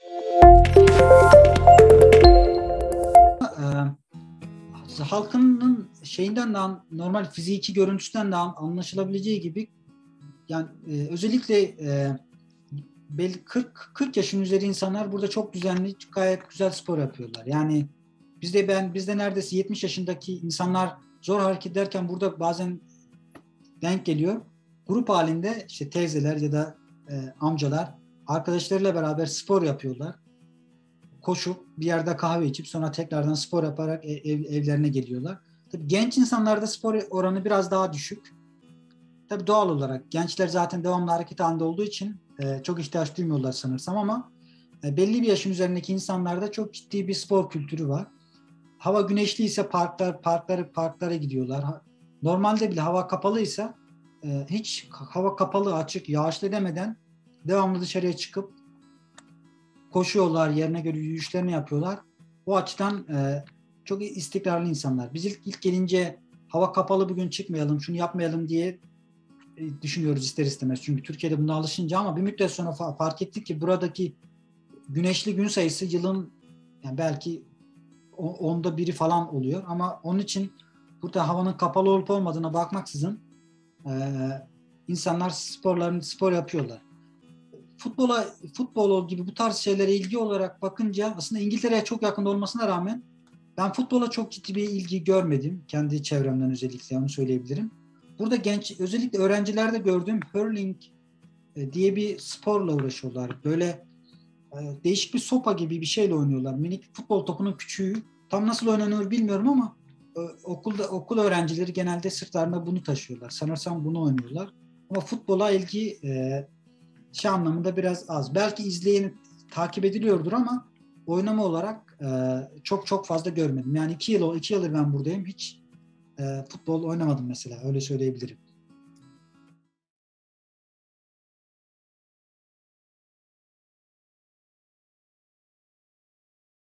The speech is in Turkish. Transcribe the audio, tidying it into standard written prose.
Halkının şeyinden de normal fiziki görüntüsünden de anlaşılabileceği gibi yani özellikle belli 40 yaşın üzeri insanlar burada çok düzenli, gayet güzel spor yapıyorlar. Yani bizde neredeyse 70 yaşındaki insanlar zor hareket ederken burada bazen denk geliyor. Grup halinde işte teyzeler ya da amcalar arkadaşlarıyla beraber spor yapıyorlar. Koşup bir yerde kahve içip sonra tekrardan spor yaparak evlerine geliyorlar. Tabii genç insanlarda spor oranı biraz daha düşük. Tabii doğal olarak gençler zaten devamlı hareket halinde olduğu için çok ihtiyaç duymuyorlar sanırsam ama belli bir yaşın üzerindeki insanlarda çok ciddi bir spor kültürü var. Hava güneşliyse parklara gidiyorlar. Normalde bile hava kapalıysa hiç hava kapalı, açık, yağışlı demeden devamlı dışarıya çıkıp koşuyorlar, yerine göre yürüyüşlerini yapıyorlar. O açıdan çok istikrarlı insanlar. Biz ilk gelince hava kapalı bugün çıkmayalım, şunu yapmayalım diye düşünüyoruz ister istemez. Çünkü Türkiye'de buna alışınca ama bir müddet sonra fark ettik ki buradaki güneşli gün sayısı yılın yani belki onda biri falan oluyor. Ama onun için burada havanın kapalı olup olmadığına bakmaksızın insanlar spor yapıyorlar. Futbol gibi bu tarz şeylere ilgi olarak bakınca aslında İngiltere'ye çok yakın olmasına rağmen ben futbola çok ciddi bir ilgi görmedim. Kendi çevremden özellikle onu söyleyebilirim. Burada özellikle öğrencilerde gördüğüm hurling diye bir sporla uğraşıyorlar. Böyle değişik bir sopa gibi bir şeyle oynuyorlar. Minik futbol topunun küçüğü. Tam nasıl oynanıyor bilmiyorum ama okul öğrencileri genelde sırtlarında bunu taşıyorlar. Sanırsam bunu oynuyorlar. Ama futbola ilgi şey anlamında biraz az. Belki izleyen takip ediliyordur ama oynama olarak çok fazla görmedim. Yani 2 yıldır ben buradayım. Hiç futbol oynamadım mesela. Öyle söyleyebilirim.